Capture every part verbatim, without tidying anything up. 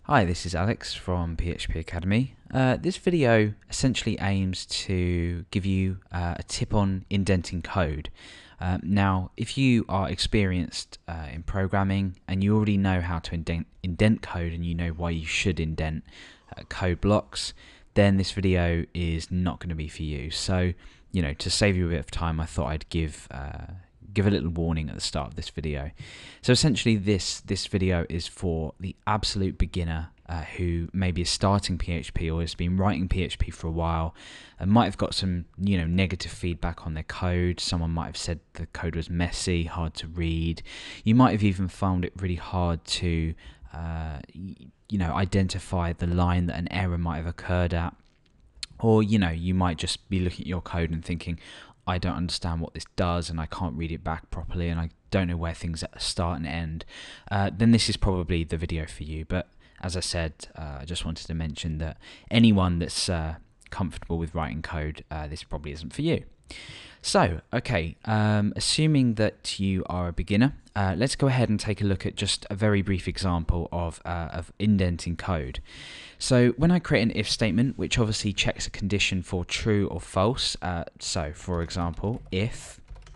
Hi, this is Alex from P H P Academy. Uh, this video essentially aims to give you uh, a tip on indenting code. Uh, now, if you are experienced uh, in programming and you already know how to indent, indent code and you know why you should indent uh, code blocks, then this video is not going to be for you. So, you know, to save you a bit of time, I thought I'd give uh, give a little warning at the start of this video. So essentially this this video is for the absolute beginner uh, who maybe is starting P H P or has been writing P H P for a while and might have got some you know negative feedback on their code. Someone might have said the code was messy, hard to read. You might have even found it really hard to uh, you know identify the line that an error might have occurred at. Or you know you might just be looking at your code and thinking, I don't understand what this does and I can't read it back properly and I don't know where things start and end, uh, then this is probably the video for you. But as I said, uh, I just wanted to mention that anyone that's uh, comfortable with writing code, uh, this probably isn't for you. So, okay, um, assuming that you are a beginner, uh, let's go ahead and take a look at just a very brief example of, uh, of indenting code. So when I create an if statement, which obviously checks a condition for true or false, uh, so for example, if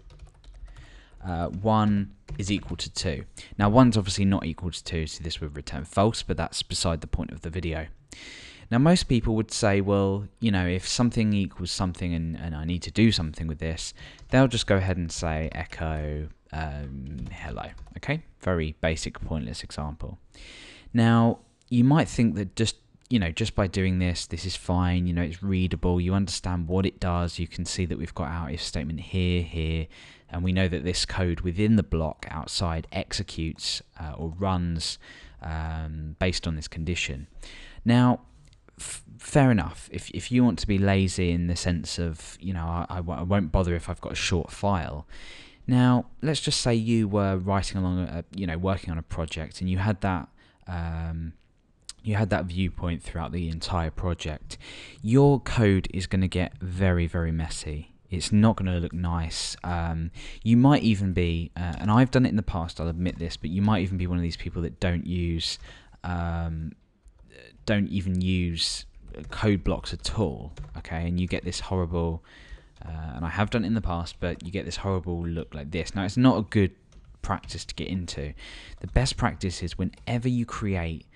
uh, one is equal to two. Now one's obviously not equal to two, so this would return false, but that's beside the point of the video. Now most people would say, well, you know, if something equals something and, and I need to do something with this, they'll just go ahead and say echo um, hello. Okay, very basic, pointless example. Now you might think that just you know just by doing this, this is fine. You know, it's readable. You understand what it does. You can see that we've got our if statement here, here, and we know that this code within the block outside executes uh, or runs um, based on this condition. Now. F fair enough. If if you want to be lazy in the sense of, you know, I, I, I won't bother if I've got a short file. Now, let's just say you were writing along, a, you know, working on a project, and you had that, um, you had that viewpoint throughout the entire project. Your code is going to get very, very messy. It's not going to look nice. Um, you might even be, uh, and I've done it in the past, I'll admit this, but you might even be one of these people that don't use. Um, don't even use code blocks at all, okay, and you get this horrible uh, and I have done it in the past, but you get this horrible look like this. Now it's not a good practice to get into. The best practice is whenever you create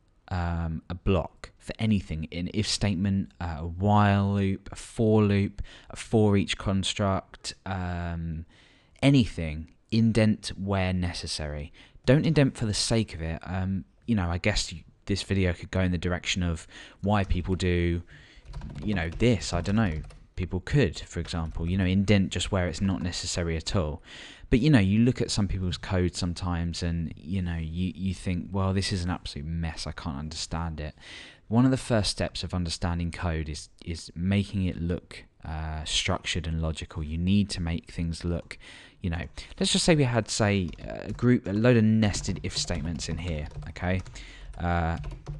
um, a block for anything, an if statement, uh, a while loop, a for loop, a for each construct, um, anything, indent where necessary. Don't indent for the sake of it. Um, you know, I guess you, this video could go in the direction of why people do, you know, this. I don't know. People could, for example, you know, indent just where it's not necessary at all. But, you know, you look at some people's code sometimes and, you know, you, you think, well, this is an absolute mess. I can't understand it. One of the first steps of understanding code is, is making it look uh, structured and logical. You need to make things look, you know, let's just say we had, say, a group, a load of nested if statements in here, okay? Uh,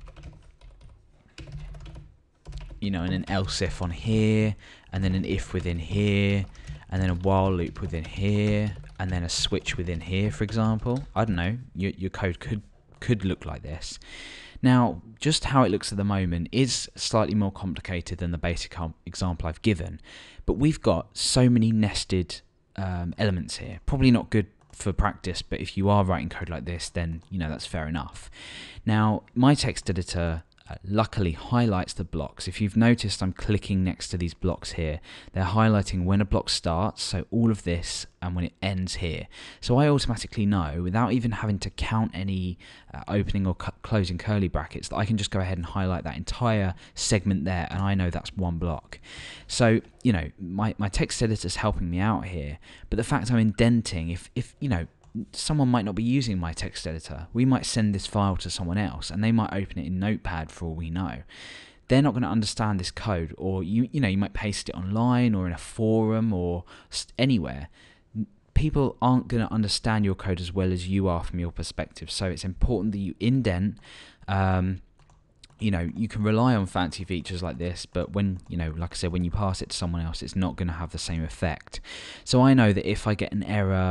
you know, and an else if on here, and then an if within here, and then a while loop within here, and then a switch within here, for example. I don't know, your, your code could could look like this. Now, just how it looks at the moment is slightly more complicated than the basic example I've given, but we've got so many nested um, elements here. Probably not good for practice, but if you are writing code like this, then you know that's fair enough. Now, my text editor uh, luckily highlights the blocks. If you've noticed, I'm clicking next to these blocks here. They're highlighting when a block starts, so all of this, and when it ends here. So I automatically know, without even having to count any uh, opening or cu closing curly brackets, that I can just go ahead and highlight that entire segment there, and I know that's one block. So, you know, my, my text editor's helping me out here, but the fact I'm indenting, if, if you know, someone might not be using my text editor. We might send this file to someone else and they might open it in Notepad for all we know. They're not going to understand this code, or you you know you might paste it online or in a forum or anywhere. People aren't going to understand your code as well as you are from your perspective. So it's important that you indent. Um, you know, you can rely on fancy features like this, but when, you know, like I said, when you pass it to someone else, it's not going to have the same effect. So I know that if I get an error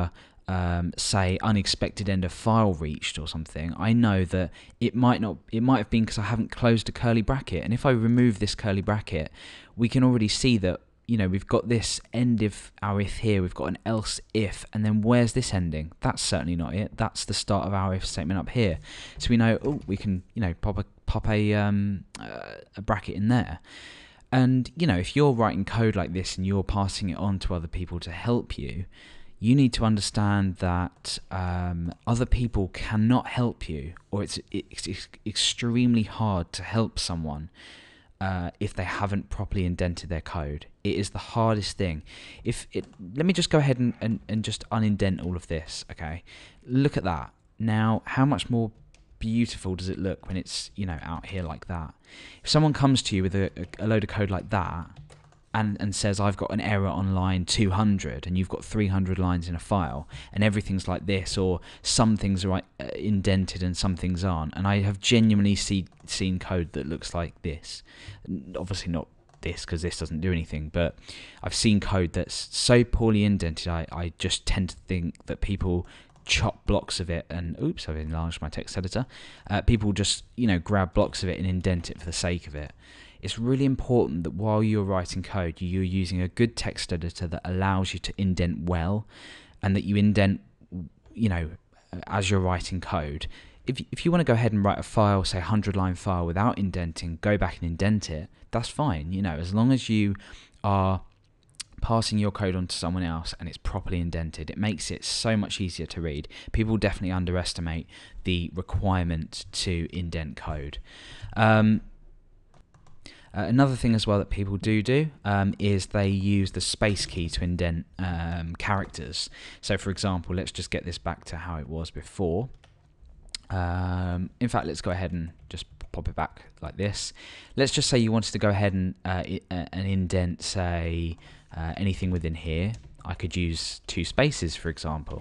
um, say unexpected end of file reached or something, I know that it might not, it might have been because I haven't closed a curly bracket. And if I remove this curly bracket, we can already see that, you know, we've got this end of our if here, we've got an else if, and then where's this ending? That's certainly not it. That's the start of our if statement up here. So we know, oh, we can, you know, pop a pop a um, uh, a bracket in there. And you know, if you're writing code like this and you're passing it on to other people to help you, you need to understand that um, other people cannot help you, or it's, it's, it's extremely hard to help someone uh, if they haven't properly indented their code. It is the hardest thing. If it, let me just go ahead and, and, and just unindent all of this, okay? Look at that. Now, how much more beautiful does it look when it's, you know, out here like that? If someone comes to you with a, a load of code like that and, and says, I've got an error on line two hundred and you've got three hundred lines in a file and everything's like this, or some things are uh, indented and some things aren't, and I have genuinely see, seen code that looks like this. Obviously not this, because this doesn't do anything, but I've seen code that's so poorly indented, I, I just tend to think that people chop blocks of it and, oops, I've enlarged my text editor. Uh, people just, you know, grab blocks of it and indent it for the sake of it. It's really important that while you're writing code, you're using a good text editor that allows you to indent well, and that you indent, you know, as you're writing code. If, if you want to go ahead and write a file, say a hundred line file without indenting, go back and indent it, that's fine. You know, as long as you are passing your code on to someone else and it's properly indented, it makes it so much easier to read. People definitely underestimate the requirement to indent code. Um, uh, another thing as well that people do do um, is they use the space key to indent um, characters. So for example, let's just get this back to how it was before. Um, in fact, let's go ahead and just pop it back like this. Let's just say you wanted to go ahead and, uh, and indent, say, Uh, anything within here. I could use two spaces, for example.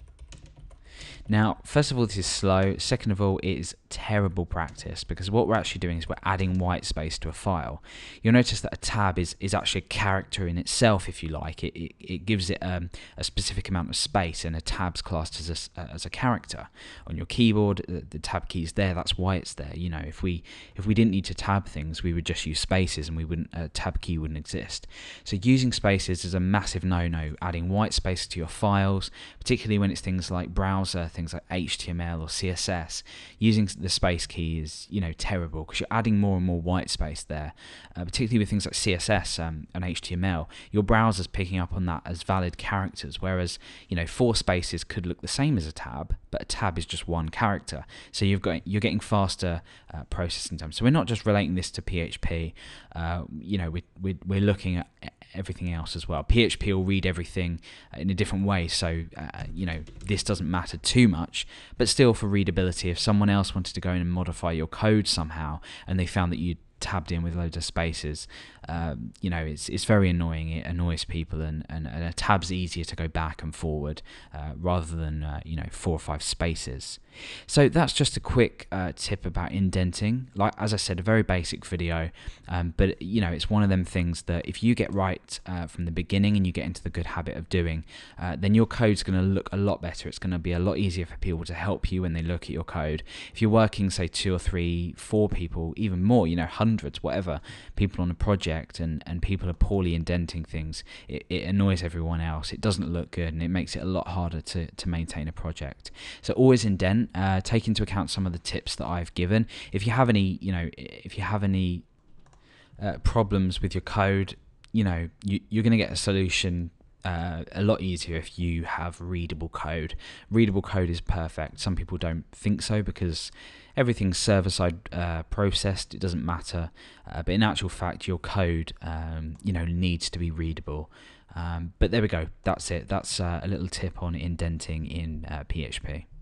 Now, first of all, this is slow. Second of all, it is terrible practice, because what we're actually doing is we're adding white space to a file. You'll notice that a tab is, is actually a character in itself, if you like. It, it, it gives it um, a specific amount of space, and a tab's classed as a, uh, as a character. On your keyboard, the, the tab key is there, that's why it's there. You know, if we if we didn't need to tab things, we would just use spaces and we wouldn't a tab key wouldn't exist. So using spaces is a massive no-no. Adding white space to your files, particularly when it's things like browser, things like H T M L or C S S, using the space key is, you know, terrible, because you're adding more and more white space there, uh, particularly with things like C S S um, and H T M L. Your browser's picking up on that as valid characters, whereas, you know, four spaces could look the same as a tab, but a tab is just one character. So you've got you're getting faster uh, processing time. So we're not just relating this to P H P. Uh, you know, we, we, we're looking at everything else as well. P H P will read everything in a different way, so uh, you know, this doesn't matter too much, but still, for readability, if someone else wanted to go in and modify your code somehow and they found that you tabbed in with loads of spaces, um, you know, it's it's very annoying. It annoys people, and, and, and a tab's easier to go back and forward uh, rather than uh, you know, four or five spaces. So that's just a quick uh, tip about indenting. Like, as I said, a very basic video, um, but you know, it's one of them things that if you get right uh, from the beginning and you get into the good habit of doing, uh, then your code's going to look a lot better. It's going to be a lot easier for people to help you when they look at your code. If you're working, say, two or three, four people, even more, you know, hundreds, whatever, people on a project, and, and people are poorly indenting things, it, it annoys everyone else. It doesn't look good, and it makes it a lot harder to, to maintain a project. So always indent. Uh, take into account some of the tips that I've given. If you have any, you know, if you have any uh, problems with your code, you know, you, you're going to get a solution uh, a lot easier if you have readable code. Readable code is perfect. Some people don't think so because everything's server-side uh, processed. It doesn't matter, uh, but in actual fact, your code, um, you know, needs to be readable. Um, but there we go. That's it. That's uh, a little tip on indenting in uh, P H P.